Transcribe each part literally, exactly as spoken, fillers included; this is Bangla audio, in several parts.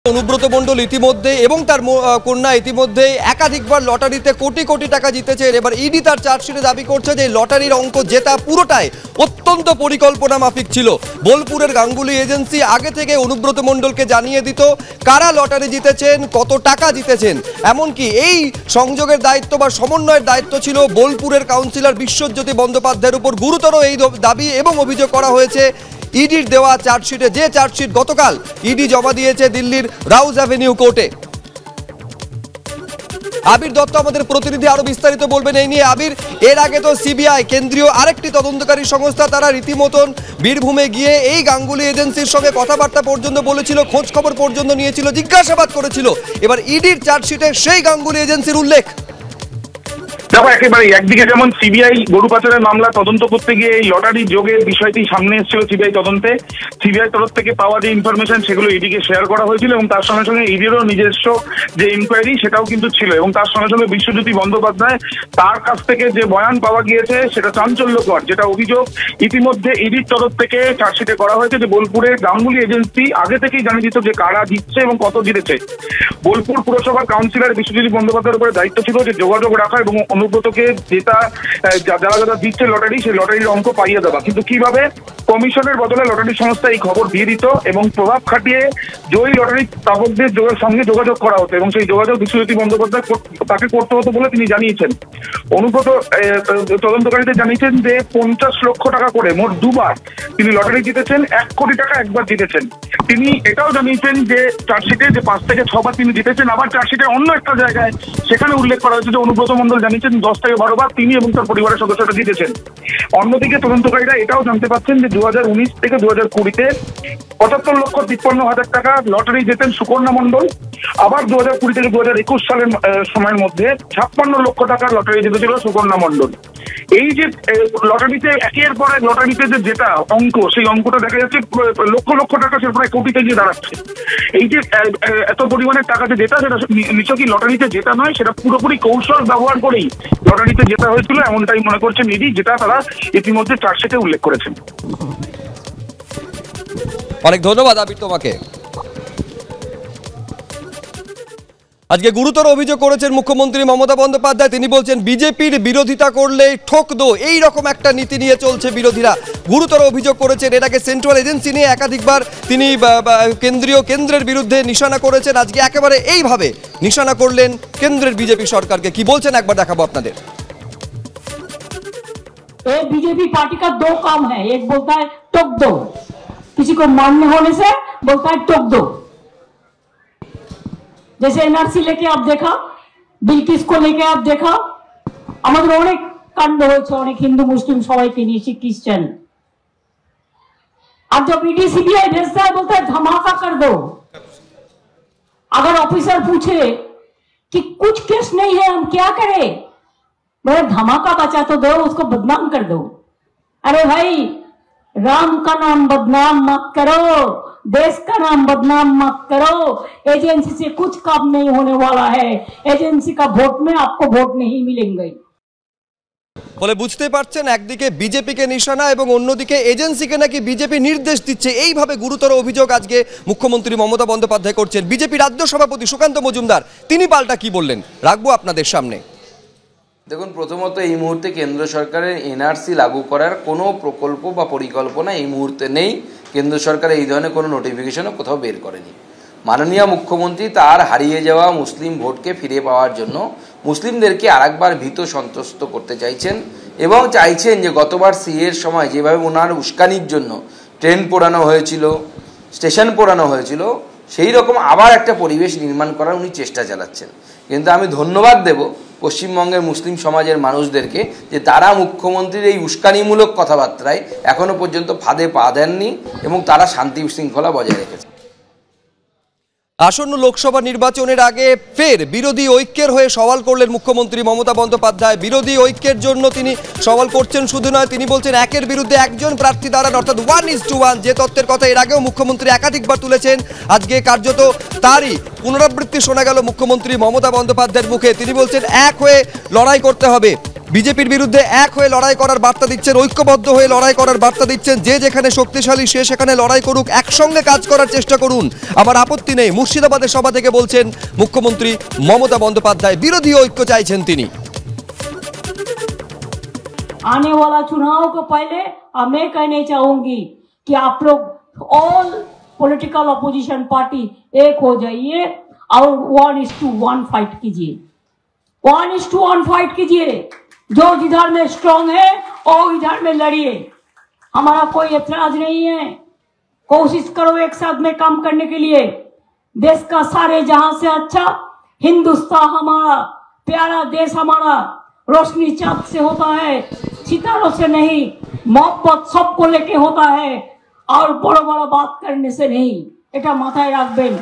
অনুব্রত মণ্ডল ইতিমধ্যে এবং তার কন্যা ইতিমধ্যে একাধিকবার লটারিতে কোটি কোটি টাকা জিতেছেন। এবার ইডি তার চার্জশিটে দাবি করছে যে লটারির অঙ্ক জেতা পুরোটাই অত্যন্ত পরিকল্পনা মাফিক ছিল। বোলপুরের গাঙ্গুলি এজেন্সি আগে থেকে অনুব্রত মণ্ডলকে জানিয়ে দিত কারা লটারি জিতেছেন, কত টাকা জিতেছেন। এমনকি এই সংযোগের দায়িত্ব বা সমন্বয়ের দায়িত্ব ছিল বোলপুরের কাউন্সিলর বিশ্বজ্যোতি বন্দ্যোপাধ্যায়ের উপর। গুরুতর এই দাবি এবং অভিযোগ করা হয়েছে ইডির দেওয়া চার্জশিটে, যে চার্জশিট গতকাল ইডি জমা দিয়েছে দিল্লির রাউজ অ্যাভিনিউ কোর্টে। আবির দত্ত আমাদের প্রতিনিধি আরো বিস্তারিত বলবেন এই নিয়ে। আবির, এর আগে তো সিবিআই কেন্দ্রীয় আরেকটি তদন্তকারী সংস্থা তারা রীতিমতন বীরভূমে গিয়ে এই গাঙ্গুলি এজেন্সির সঙ্গে কথাবার্তা পর্যন্ত বলেছিল, খোঁজ খবর পর্যন্ত নিয়েছিল, জিজ্ঞাসাবাদ করেছিল। এবার ইডির চার্জশিটে সেই গাঙ্গুলি এজেন্সির উল্লেখ। দেখো, একেবারে একদিকে যেমন সিবিআই গরু পাচারের মামলা তদন্ত করতে গিয়ে এই লটারি যোগের বিষয়টি সামনে এসেছিল সিবিআই তদন্তে। সিবিআই তরফ থেকে পাওয়া যে ইনফরমেশন সেগুলো ইডিকে শেয়ার করা হয়েছিল এবং তার সঙ্গে সঙ্গে ইডিরও নিজস্ব যে ইনকোয়ারি সেটাও কিন্তু ছিল। এবং তার সঙ্গে সঙ্গে বিশ্বজ্যোতি বন্দ্যোপাধ্যায় তার কাছ থেকে যে বয়ান পাওয়া গিয়েছে সেটা চাঞ্চল্যকর, যেটা অভিযোগ ইতিমধ্যে ইডির তরফ থেকে চার্জশিটে করা হয়েছে যে বোলপুরের গাঙ্গুলি এজেন্সি আগে থেকেই জানিয়ে দিত যে কারা জিতছে এবং কত জিতেছে। বোলপুর পুরসভার কাউন্সিলর বিশ্বজ্যোতি বন্দ্যোপাধ্যায়ের উপরে দায়িত্ব ছিল যে যোগাযোগ রাখা এবং অনুব্রতকে যেটা যারা যারা দিচ্ছে লটারি সেই লটারির অঙ্ক পাইয়ে দেওয়া। কিন্তু কিভাবে কমিশনের বদলে লটারি সংস্থা এই খবর দিয়ে দিত এবং প্রভাব খাটিয়ে জয়ী লটারি প্রাপকদের সঙ্গে যোগাযোগ করা হতো এবং সেই যোগাযোগ বিশ্বজ্যোতি বন্দ্যোপাধ্যায় তাকে করতে হতো বলে তিনি জানিয়েছেন। অনুব্রত তদন্তকারীদের জানিয়েছেন যে পঞ্চাশ লক্ষ টাকা করে মোট দুবার তিনি লটারি জিতেছেন, এক কোটি টাকা একবার জিতেছেন। তিনি এটাও জানিয়েছেন যে চার্জশিটে যে পাঁচ থেকে ছবার তিনি জিতেছেন। আবার চার্জশিটে অন্য একটা জায়গায় সেখানে উল্লেখ করা হয়েছে যে অনুব্রত মণ্ডল জানিয়েছেন দশ থেকে বারো বার তিনি এবং তার পরিবারের সদস্যরা জিতেছেন। অন্যদিকে তদন্তকারীরা এটাও জানতে পারছেন যে দু হাজার উনিশ থেকে দু হাজার কুড়িতে পঁচাত্তর লক্ষ তিপ্পান্ন হাজার টাকা লটারি জেতেন সুকন্যা মণ্ডল। আবার দু হাজার কুড়ি থেকে দু হাজার একুশ সালের সময়ের মধ্যে ছাপ্পান্ন লক্ষ টাকার লটারি জিতেছিল সুকন্যা মণ্ডল। এই যে লটারিতে একের পর এক লটারিতে যে যেটা অঙ্ক, সেই অঙ্কটা দেখা যাচ্ছে লক্ষ লক্ষ টাকা, সে প্রায় কোটিতে গিয়ে দাঁড়াচ্ছে। এই যে এত পরিমাণের টাকা যে যেটা, সেটা নিছকই লটারিতে জেতা নয়, সেটা পুরোপুরি কৌশল ব্যবহার করেই লটারিতে জেতা হয়েছিল, এমনটাই মনে করছেন ইডি, যেটা তারা ইতিমধ্যে চার্জশিটে উল্লেখ করেছেন। অনেক ধন্যবাদ আবির তোমাকে। আজকে গুরুতর অভিযোগ করেছেন মুখ্যমন্ত্রী মমতা বন্দ্যোপাধ্যায়। তিনি বলছেন বিজেপির বিরোধিতা করলে ঠোক দো, এই রকম একটা নীতি নিয়ে চলছে বিরোধীরা। গুরুতর অভিযোগ করেছেন। এর আগে সেন্ট্রাল এজেন্সি নিয়ে একাধিকবার তিনি কেন্দ্রীয় কেন্দ্রের বিরুদ্ধে নিশানা করেছেন। আজকে একেবারে এইভাবে নিশানা করলেন কেন্দ্রের বিজেপি সরকারকে। কি বলছেন একবার দেখাবো আপনাদের। बीजेपी पार्टी का दो काम है, एक बोलता है टोक दो, किसी को मानने होने से बोलता है टोक दो। जैसे एनआरसी लेके आप देखा, बिल किसको लेके आप देखा, আমাদের অনেক কাণ্ড হয়েছে, অনেক হিন্দু মুসলিম সবাইকে নিয়ে, খ্রিস্টান। अब जब ईडी सीबीआई भेजता है बोलता है धमाका कर दो। अगर ऑफिसर पूछे कि कुछ केस नहीं है हम क्या करें, बोले धमाका बचा तो दो, उसको बदनाम कर दो। अरे भाई, राम का नाम बदनाम मत करो, देश का नाम बदनाम मत करो। एजेंसी से कुछ काम नहीं होने वाला है, एजेंसी का वोट में आपको वोट नहीं मिलेंगे। বলে বুঝতে পারছেন, একদিকে বিজেপিকে নিশানা এবং অন্যদিকে এজেন্সিকে নাকি বিজেপি নির্দেশ দিচ্ছে। এইভাবে গুরুতর অভিযোগ আজকে মুখ্যমন্ত্রী মমতা বন্দ্যোপাধ্যায় করছেন। বিজেপি রাজ্য সভাপতি সুকান্ত মজুমদার তিনি পাল্টা কি বললেন রাখবো আপনাদের সামনে। দেখুন, প্রথমত এই মুহূর্তে কেন্দ্র সরকারের এনআরসি লাগু করার কোনো প্রকল্প বা পরিকল্পনা এই মুহূর্তে নেই। কেন্দ্র সরকার এই ধরনের কোনো নোটিফিকেশনও কোথাও বের করেনি। মাননীয় মুখ্যমন্ত্রী তার হারিয়ে যাওয়া মুসলিম ভোটকে ফিরে পাওয়ার জন্য মুসলিমদেরকে আরেকবার ভীত সন্ত্রস্ত করতে চাইছেন এবং চাইছেন যে গতবার সিএর সময় যেভাবে ওনার উস্কানির জন্য ট্রেন পোড়ানো হয়েছিল, স্টেশন পোড়ানো হয়েছিল, সেই রকম আবার একটা পরিবেশ নির্মাণ করার উনি চেষ্টা চালাচ্ছেন। কিন্তু আমি ধন্যবাদ দেব পশ্চিমবঙ্গের মুসলিম সমাজের মানুষদেরকে যে তারা মুখ্যমন্ত্রীর এই উস্কানিমূলক কথাবার্তায় এখনো পর্যন্ত ফাঁদে পা দেননি এবং তারা শান্তি শৃঙ্খলা বজায় রেখেছে। আসন্ন লোকসভা নির্বাচনের আগে ফের বিরোধী ঐক্যের হয়ে সওয়াল করলেন মুখ্যমন্ত্রী মমতা বন্দ্যোপাধ্যায়। বিরোধী ঐক্যের জন্য তিনি সওয়াল করছেন, শুধু নয় তিনি বলছেন একের বিরুদ্ধে একজন প্রার্থী দাঁড়ান, অর্থাৎ ওয়ান ইজ টু ওয়ান, যে তত্ত্বের কথা এর আগেও মুখ্যমন্ত্রী একাধিকবার তুলেছেন। আজকে কার্যত তারই পুনরাবৃত্তি শোনা গেল মুখ্যমন্ত্রী মমতা বন্দ্যোপাধ্যায়ের মুখে। তিনি বলছেন এক হয়ে লড়াই করতে হবে। বিজেপির বিরুদ্ধে এক হয়ে লড়াই করার বার্তা দিচ্ছেন, ঐক্যবদ্ধ হয়ে লড়াই করার বার্তা দিচ্ছেন। যে যেখানে শক্তিশালী সে সেখানে লড়াই করুক, একসঙ্গে কাজ করার চেষ্টা করুন, আমার আপত্তি নেই। মুর্শিদাবাদের সভা থেকে বলছেন মুখ্যমন্ত্রী মমতা বন্দ্যোপাধ্যায়। বিরোধী ঐক্য চাইছেন তিনি। आने वाला चुनाव को पहले मैं कहना चाहूंगी कि आप लोग ऑल पॉलिटिकल अपोजिशन पार्टी एक हो जाइए और one is to one fight कीजिए, one is to one fight कीजिए। जो जिधर में स्ट्रांग है और इधर में लड़िए, हमारा कोई ऐतराज नहीं है। कोशिश करो एक साथ में काम करने के लिए। देश का सारे जहां से अच्छा हिंदुस्तान हमारा प्यारा देश हमारा रोशनी चाँद से होता है, सितारों से नहीं। मोहब्बत सबको लेके होता है और बड़ा बड़ा बात करने से नहीं। এটা মাথায় রাখবেন।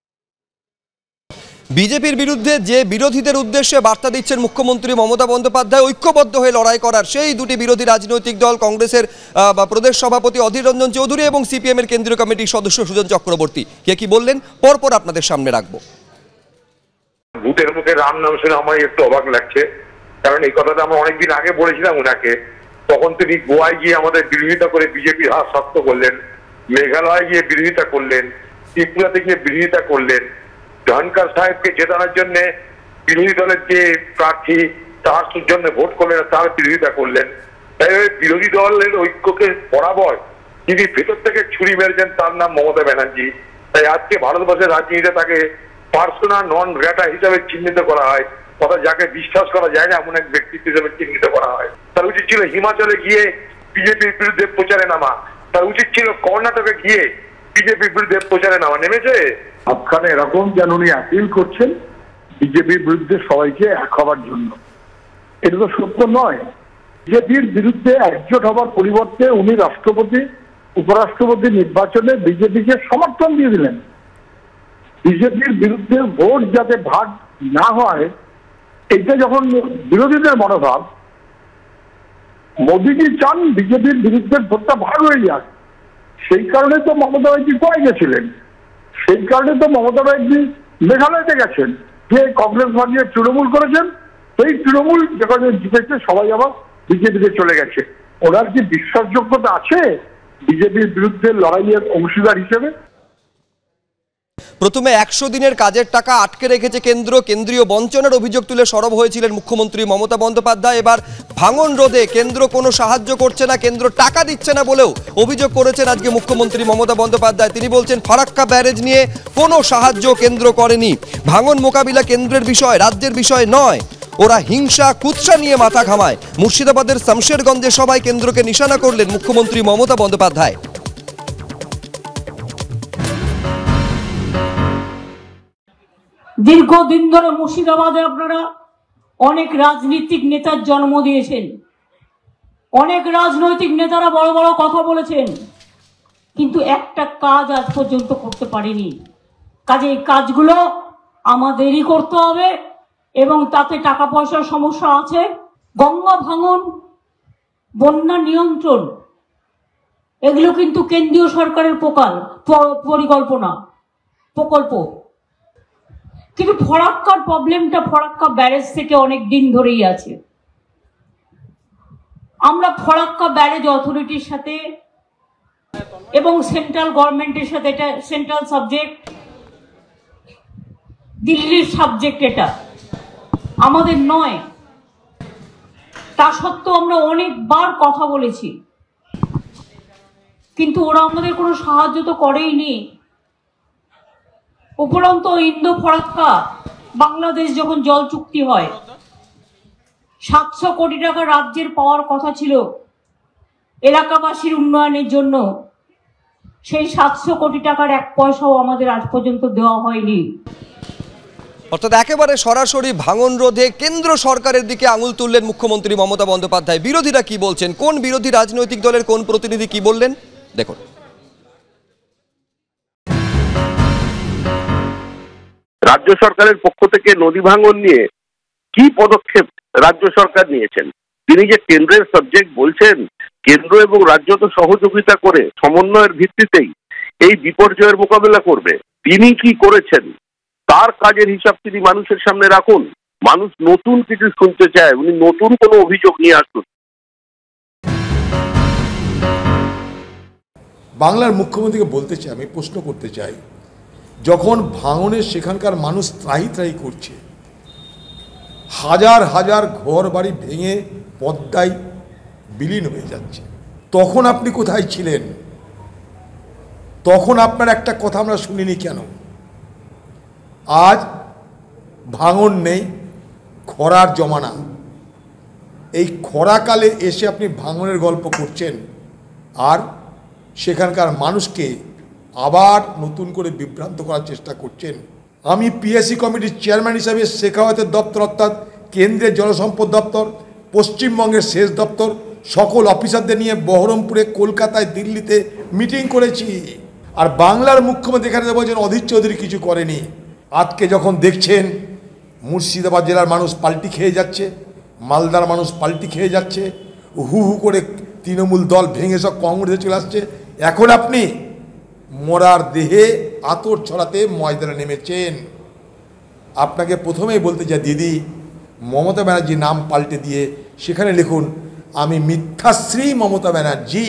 বিজেপির বিরুদ্ধে যে বিরোধীদের উদ্দেশ্যে বার্তা দিচ্ছেন মুখ্যমন্ত্রী মমতা বন্দ্যোপাধ্যায় ঐক্যবদ্ধ হয়ে লড়াই করার, সেই দুটি বিরোধী রাজনৈতিক দল কংগ্রেসের প্রদেশ সভাপতি অধীর রঞ্জন চৌধুরী এবং সিপিএম এর কেন্দ্রীয় কমিটির সদস্য সুজন চক্রবর্তী। কে কি বললেন পরপর আপনাদের সামনে রাখবো। ভূতের মুখে রাম নাম শুনে আমার একটু অবাক লাগছে, কারণ এই কথাটা আমরা অনেকদিন আগে বলেছিলাম ওনাকে। তখন তিনি গোয়ায় গিয়ে আমাদের বিরোধিতা করে বিজেপির হাত শক্ত করলেন, মেঘালয়ে গিয়ে বিরোধিতা করলেন, ত্রিপুরাতে গিয়ে বিরোধিতা করলেন, ধনকর সাহেবকে জেতানোর জন্য বিরোধী দলের যে প্রার্থী তার জন্য ভোট করলেন তার বিরোধিতা করলেন। তাই বিরোধী দলের ঐক্যকে বরাবর যিনি ভেতর থেকে ছুরি মেরেছেন তার নাম মমতা ব্যানার্জি। তাই আজকে ভারতবর্ষের রাজনীতিতে তাকে পার্সোনা নন গ্র্যাটা হিসাবে চিহ্নিত করা হয়, তথা যাকে বিশ্বাস করা যায় না এমন এক ব্যক্তিত্ব হিসেবে চিহ্নিত করা হয়। তার উচিত ছিল হিমাচলে গিয়ে বিজেপির বিরুদ্ধে প্রচারে নামা, তার উচিত ছিল কর্ণাটকে গিয়ে বিজেপির বিরুদ্ধে প্রচারে নামা। নেমেছে আপনারা এরকম যেন উনি অ্যাপিল করছেন বিজেপির বিরুদ্ধে সবাইকে এক হবার জন্য, এটা তো সত্য নয়। বিজেপির বিরুদ্ধে একজোট হবার পরিবর্তে উনি রাষ্ট্রপতি উপরাষ্ট্রপতি নির্বাচনে বিজেপিকে সমর্থন দিয়ে দিলেন। বিজেপির বিরুদ্ধে ভোট যাতে ভাগ না হয়, এটা যখন বিরোধীদের মনোভাব, মোদীজি চান বিজেপির বিরুদ্ধে ভোটটা ভাগ হয়ে যাক। সেই কারণে তো মমতা ব্যানার্জি গোয়ায় গেছিলেন, সেই কারণে তো মমতা ব্যানার্জি মেঘালয়তে গেছেন, যে কংগ্রেস ভাগিয়ে তৃণমূল করেছেন। সেই তৃণমূল যেখানে জিতেছে সবাই আবার বিজেপিতে চলে গেছে। ওনার কি বিশ্বাসযোগ্যতা আছে বিজেপির বিরুদ্ধে লড়াইয়ের অংশীদার হিসেবে? প্রথমে একশো দিনের কাজের টাকা আটকে রেখেছে কেন্দ্র, কেন্দ্রীয় বঞ্চনার অভিযোগ তুলে সরব হয়েছিলেন মুখ্যমন্ত্রী মমতা বন্দ্যোপাধ্যায়। এবার ভাঙন রোধে কেন্দ্র কোনো সাহায্য করছে না, কেন্দ্র টাকা দিচ্ছে না বলেও অভিযোগ করেছেন আজকে মুখ্যমন্ত্রী মমতা বন্দ্যোপাধ্যায়। তিনি বলছেন ফারাক্কা ব্যারেজ নিয়ে কোনো সাহায্য কেন্দ্র করেনি, ভাঙন মোকাবিলা কেন্দ্রের বিষয় রাজ্যের বিষয় নয়। ওরা হিংসা কুৎসা নিয়ে মাথা ঘামায়। মুর্শিদাবাদের শামশেরগঞ্জে সবাই কেন্দ্রকে নিশানা করলেন মুখ্যমন্ত্রী মমতা বন্দ্যোপাধ্যায়। দীর্ঘদিন ধরে মুর্শিদাবাদে আপনারা অনেক রাজনৈতিক নেতার জন্ম দিয়েছেন, অনেক রাজনৈতিক নেতারা বড় বড় কথা বলেছেন, কিন্তু একটা কাজ আজ পর্যন্ত করতে পারেনি। কাজে এই কাজগুলো আমাদেরই করতে হবে এবং তাতে টাকা পয়সার সমস্যা আছে। গঙ্গা ভাঙন, বন্যা নিয়ন্ত্রণ, এগুলো কিন্তু কেন্দ্রীয় সরকারের প্রকল্প পরিকল্পনা প্রকল্প। কিন্তু ফরাক্কার প্রবলেমটা ফরাক্কা ব্যারেজ থেকে অনেক দিন ধরেই আছে। আমরা ফরাক্কা ব্যারেজ অথরিটির সাথে এবং সেন্ট্রাল গভর্নমেন্টের সাথে, এটা সেন্ট্রাল সাবজেক্ট, দিল্লির সাবজেক্ট, এটা আমাদের নয়। তা সত্ত্বেও আমরা অনেকবার কথা বলেছি, কিন্তু ওরা আমাদের কোনো সাহায্য তো করেইনি। উপরন্ত ইন্দো ফরাক্কা বাংলাদেশ যখন জল চুক্তি হয়, সাতশো কোটি টাকা রাজ্যের পাওয়ার কথা ছিল এলাকাবাসীর উন্নয়নের জন্য। সেই সাতশো কোটি টাকার এক পয়সাও আমাদের আজ পর্যন্ত দেওয়া হয়নি। অর্থাৎ একেবারে সরাসরি ভাঙন রোধে কেন্দ্র সরকারের দিকে আঙুল তুললেন মুখ্যমন্ত্রী মমতা বন্দ্যোপাধ্যায়। বিরোধীরা কি বলছেন, কোন বিরোধী রাজনৈতিক দলের কোন প্রতিনিধি কি বললেন দেখুন। রাজ্য সরকারের পক্ষ থেকে নদী ভাঙন নিয়ে কি পদক্ষেপ রাজ্য সরকার নিয়েছেন? তিনি যে কেন্দ্রের সাবজেক্ট বলছেন, কেন্দ্র এবং রাজ্য তো সহযোগিতা করে সমন্বয়ের ভিত্তিতেই এই বিপর্যয়ের মোকাবেলা করবে। তিনি কি করেছেন তার কাজের হিসাব তিনি মানুষের সামনে রাখুন। মানুষ নতুন কিছু শুনতে চায়, উনি নতুন কোনো অভিযোগ নিয়ে আসুন। বাংলার মুখ্যমন্ত্রীকে বলতে চাই, আমি প্রশ্ন করতে চাই, যখন ভাঙনের সেখানকার মানুষ ত্রাহি ত্রাহি করছে, হাজার হাজার ঘর বাড়ি ভেঙে পদ্মায় বিলীন হয়ে যাচ্ছে, তখন আপনি কোথায় ছিলেন? তখন আপনার একটা কথা আমরা শুনিনি কেন? আজ ভাঙন নেই, খরার জমানা, এই খরাকালে এসে আপনি ভাঙনের গল্প করছেন আর সেখানকার মানুষকে আবার নতুন করে বিভ্রান্ত করার চেষ্টা করছেন। আমি পিএসসি কমিটির চেয়ারম্যান হিসাবে শেখাওয়াতের দপ্তর অর্থাৎ কেন্দ্রের জলসম্পদ দপ্তর, পশ্চিমবঙ্গের সেচ দপ্তর, সকল অফিসারদের নিয়ে বহরমপুরে, কলকাতায়, দিল্লিতে মিটিং করেছি। আর বাংলার মুখ্যমন্ত্রী এখানে বলছেন অধীর চৌধুরী কিছু করেনি। আজকে যখন দেখছেন মুর্শিদাবাদ জেলার মানুষ পাল্টি খেয়ে যাচ্ছে, মালদার মানুষ পাল্টি খেয়ে যাচ্ছে, হু হু করে তৃণমূল দল ভেঙে সব কংগ্রেসে চলে আসছে, এখন আপনি মরার দেহে আতর ছড়াতে ময়দানে নেমেছেন। আপনাকে প্রথমেই বলতে চাই দিদি, মমতা ব্যানার্জির নাম পাল্টে দিয়ে সেখানে লিখুন আমি মিথ্যাশ্রী মমতা ব্যানার্জি।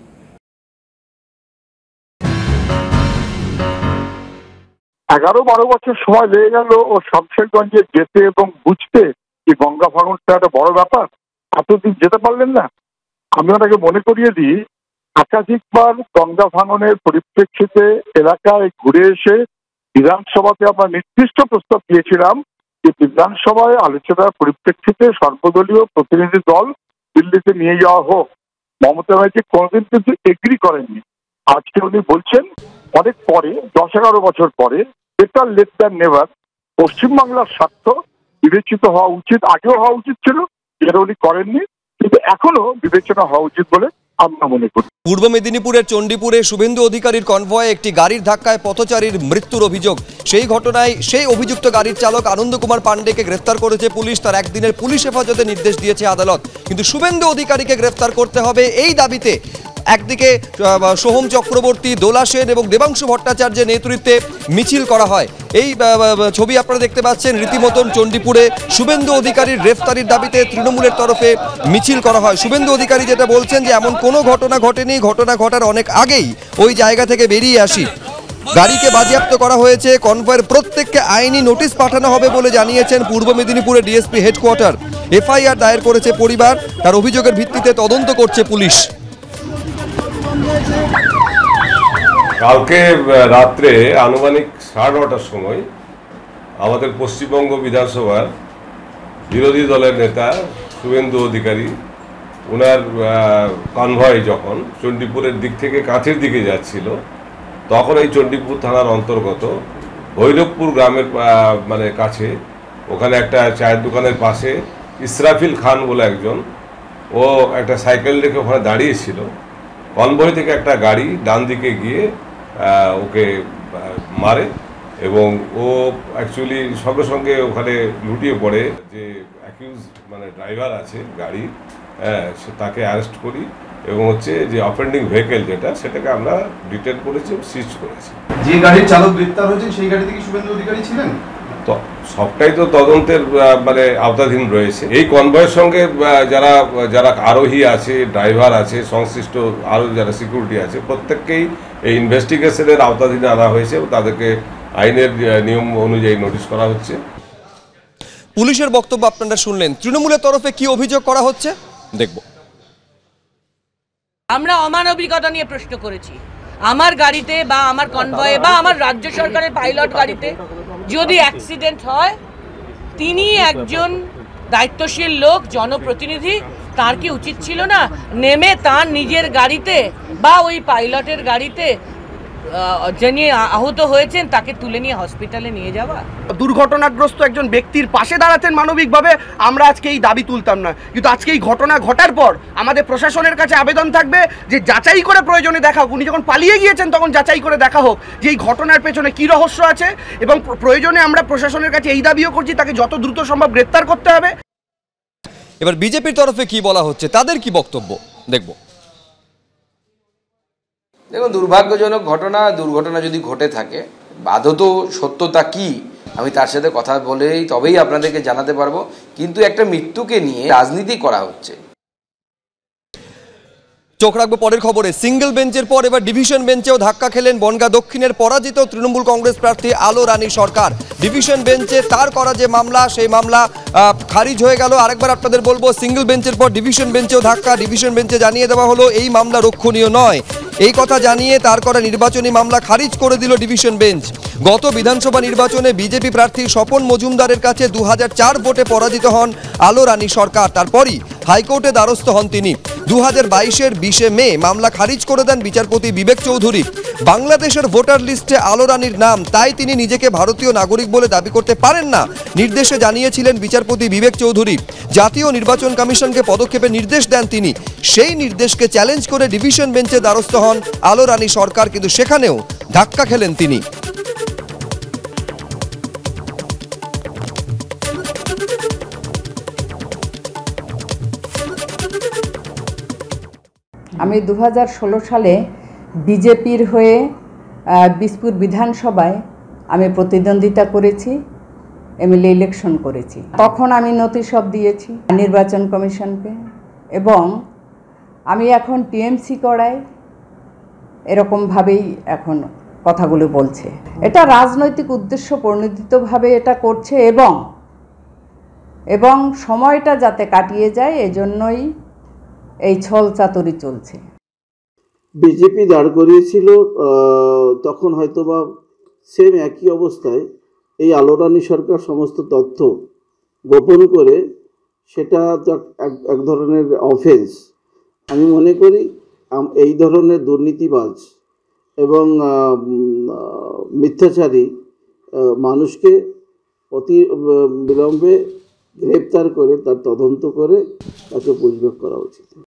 এগারো বারো বছর সময় লেগে গেল ও শামশেরগঞ্জে যেতে এবং বুঝতে যে গঙ্গা ভাঙনটা একটা বড় ব্যাপার, এতদিন যেতে পারলেন না। আমি ওনাকে মনে করিয়ে দিই, একাধিকবার গঙ্গা ভাঙনের পরিপ্রেক্ষিতে এলাকায় ঘুরে এসে বিধানসভাতে আমরা নির্দিষ্ট প্রস্তাব দিয়েছিলাম যে বিধানসভায় আলোচনার পরিপ্রেক্ষিতে সর্বদলীয় প্রতিনিধি দল দিল্লিতে নিয়ে যাওয়া হোক। মমতা ব্যানার্জি কোনোদিন কিন্তু এগ্রি করেননি। আজকে উনি বলছেন অনেক পরে, দশ এগারো বছর পরে, বেটার লেট দ্যান নেভার, পশ্চিমবাংলার স্বার্থ বিবেচিত হওয়া উচিত, আগেও হওয়া উচিত ছিল, যেটা উনি করেননি, কিন্তু এখনো বিবেচনা হওয়া উচিত বলে আমরা মনে করি। পূর্ব মেদিনীপুরের চণ্ডীপুরে শুভেন্দু অধিকারীর কনভয়ে একটি গাড়ির ধাক্কায় পথচারীর মৃত্যুর অভিযোগ। সেই ঘটনায় সেই অভিযুক্ত গাড়ির চালক আনন্দ কুমার পাণ্ডেকে গ্রেফতার করেছে পুলিশ। তার একদিনের পুলিশ হেফাজতে নির্দেশ দিয়েছে আদালত। কিন্তু শুভেন্দু অধিকারীকে গ্রেফতার করতে হবে এই দাবিতে একদিকে সোহম চক্রবর্তী, দোলা সেন এবং দেবাংশু ভট্টাচার্যের নেতৃত্বে মিছিল করা হয়। এই ছবি আপনারা দেখতে পাচ্ছেন, রীতিমতন চণ্ডীপুরে শুভেন্দু অধিকারীর গ্রেফতারির দাবিতে তৃণমূলের তরফে মিছিল করা হয়। শুভেন্দু অধিকারী যেটা বলছেন যে এমন কোনো ঘটনা ঘটেনি, ঘটনা ঘটার অনেক আগেই ওই জায়গা থেকে বেরিয়ে আসি। গাড়িকে বাজেয়াপ্ত করা হয়েছে, কনভয়ের প্রত্যেককে আইনি নোটিশ পাঠানো হবে বলে জানিয়েছেন পূর্ব মেদিনীপুরের ডিএসপি হেডকোয়ার্টার। এফআইআর দায়ের করেছে পরিবার, তার অভিযোগের ভিত্তিতে তদন্ত করছে পুলিশ। কালকে রাত্রে আনুমানিক সাড়ে নটার সময় আমাদের পশ্চিমবঙ্গ বিধানসভার বিরোধী দলের নেতা শুভেন্দু অধিকারী, ওনার কনভয় যখন চণ্ডীপুরের দিক থেকে কাছের দিকে যাচ্ছিল, তখন এই চণ্ডীপুর থানার অন্তর্গত ভৈরবপুর গ্রামের মানে কাছে, ওখানে একটা চায়ের দোকানের পাশে ইসরাফিল খান বলে একজন, ও একটা সাইকেল রেখে ওখানে দাঁড়িয়েছিল। কনভয় থেকে একটা গাড়ি ডান দিকে গিয়ে ওকে মারে এবং ও অ্যাকচুয়ালি সঙ্গে সঙ্গে ওখানে লুটিয়ে পড়ে। যে অ্যাকিউজ মানে ড্রাইভার আছে গাড়ি, হ্যাঁ, তাকে অ্যারেস্ট করি এবং হচ্ছে যে অফেন্ডিং ভেহিকেল যেটা, সেটাকে আমরা ডিটেন করেছি, সিজ করেছি। যে গাড়ির চালক গ্রেপ্তার হয়েছে সেই গাড়িতে কি শুভেন্দু অধিকারী ছিলেন? তো সবটাই তো তদন্তের মানে আওতাধীন রয়েছে। এই কনভয়ের সঙ্গে যারা যারা আরোহী আছে, ড্রাইভার আছে, সংশ্লিষ্ট আরও যারা সিকিউরিটি আছে, প্রত্যেককেই এই ইনভেস্টিগেশনের আওতাধীনে আনা হয়েছে এবং তাদেরকে আইনের নিয়ম অনুযায়ী নোটিশ করা হচ্ছে। পুলিশের বক্তব্য আপনারা শুনলেন। তৃণমূলের তরফে কি অভিযোগ করা হচ্ছে দেখব। আমরা অমানবিকতা নিয়ে প্রশ্ন করেছি। আমার গাড়িতে বা আমার কনভয়ে বা আমার রাজ্য সরকারের পাইলট গাড়িতে যদি অ্যাক্সিডেন্ট হয়, তিনি একজন দায়িত্বশীল লোক, জনপ্রতিনিধি, তার কি উচিত ছিল না নেমে তার নিজের গাড়িতে বা ওই পাইলটের গাড়িতে যিনি আহত হয়েছেন তাকে তুলে নিয়ে হসপিটালে নিয়ে যাওয়া? দুর্ঘটনাগ্রস্ত একজন ব্যক্তির পাশে দাঁড়াতেন মানবিকভাবে, আমরা আজকে এই দাবি তুলতাম না। কিন্তু আজকে এই ঘটনা ঘটার পর আমাদের প্রশাসনের কাছে আবেদন থাকবে যে যাচাই করে প্রয়োজনে দেখা হোক। উনি যখন পালিয়ে গিয়েছেন তখন যাচাই করে দেখা হোক যে এই ঘটনার পেছনে কী রহস্য আছে, এবং প্রয়োজনে আমরা প্রশাসনের কাছে এই দাবিও করছি তাকে যত দ্রুত সম্ভব গ্রেপ্তার করতে হবে। এবার বিজেপির তরফে কি বলা হচ্ছে, তাদের কি বক্তব্য দেখব। দেখুন, দুর্ভাগ্যজনক ঘটনা, দুর্ঘটনা যদি ঘটে থাকে আদত সত্যতা কি আমি তার সাথে কথা বলেই তবেই আপনাদেরকে জানাতে পারবো, কিন্তু একটা মৃত্যুকে নিয়ে রাজনীতি করা হচ্ছে। চোখ রাখবো পরের খবরে। সিঙ্গেল বেঞ্চের পর এবার ডিভিশন বেঞ্চেও ধাক্কা খেলেন বনগাঁ দক্ষিণের পরাজিত তৃণমূল কংগ্রেস প্রার্থী আলো রানী সরকার। ডিভিশন বেঞ্চে তার করা যে মামলা, সেই মামলা খারিজ হয়ে গেল। আরেকবার আপনাদের বলবো, সিঙ্গেল বেঞ্চের পর ডিভিশন বেঞ্চেও ধাক্কা। ডিভিশন বেঞ্চে জানিয়ে দেওয়া হলো এই মামলা রক্ষণীয় নয়। এই কথা জানিয়ে তার করা নির্বাচনী মামলা খারিজ করে দিল ডিভিশন বেঞ্চ। গত বিধানসভা নির্বাচনে বিজেপি প্রার্থী স্বপন মজুমদারের কাছে দু হাজার চার ভোটে পরাজিত হন আলো রানী সরকার। তারপরই হাইকোর্টে দ্বারস্থ হন তিনি। দু হাজার বাইশের বিশে মে মামলা খারিজ করে দেন বিচারপতি বিবেক চৌধুরী। বাংলাদেশের ভোটার লিস্টে আলো রানীর নাম, তাই তিনি নিজেকে ভারতীয় নাগরিক বলে দাবি করতে পারেন না, নির্দেশে জানিয়েছিলেন বিচারপতি বিবেক চৌধুরী। জাতীয় নির্বাচন কমিশনকে পদক্ষেপের নির্দেশ দেন তিনি। সেই নির্দেশকে চ্যালেঞ্জ করে ডিভিশন বেঞ্চে দ্বারস্থ হন আলো রানী সরকার, কিন্তু সেখানেও ধাক্কা খেলেন তিনি। আমি দু হাজার ষোলো সালে বিজেপির হয়ে বিসপুর বিধানসভায় আমি প্রতিদ্বন্দ্বিতা করেছি, এমএলএ ইলেকশন করেছি। তখন আমি নোটিশ সব দিয়েছি নির্বাচন কমিশনকে, এবং আমি এখন টিএমসি করাই, এরকমভাবেই এখন কথাগুলো বলছে। এটা রাজনৈতিক উদ্দেশ্য প্রণোদিতভাবে এটা করছে, এবং এবং সময়টা যাতে কাটিয়ে যায় এজন্যই এই ছল চাতুরি চলছে। বিজেপি দাঁড় করিয়েছিল তখন হয়তোবা সেম একই অবস্থায় এই আলো রানী সরকার সমস্ত তথ্য গোপন করে, সেটা তো এক ধরনের অফেন্স। আমি মনে করি এই ধরনের দুর্নীতিবাজ এবং মিথ্যাচারী মানুষকে অতি বিলম্বে গ্রেপ্তার করে তার তদন্ত করে তাকে পুষব্যাক করা উচিত।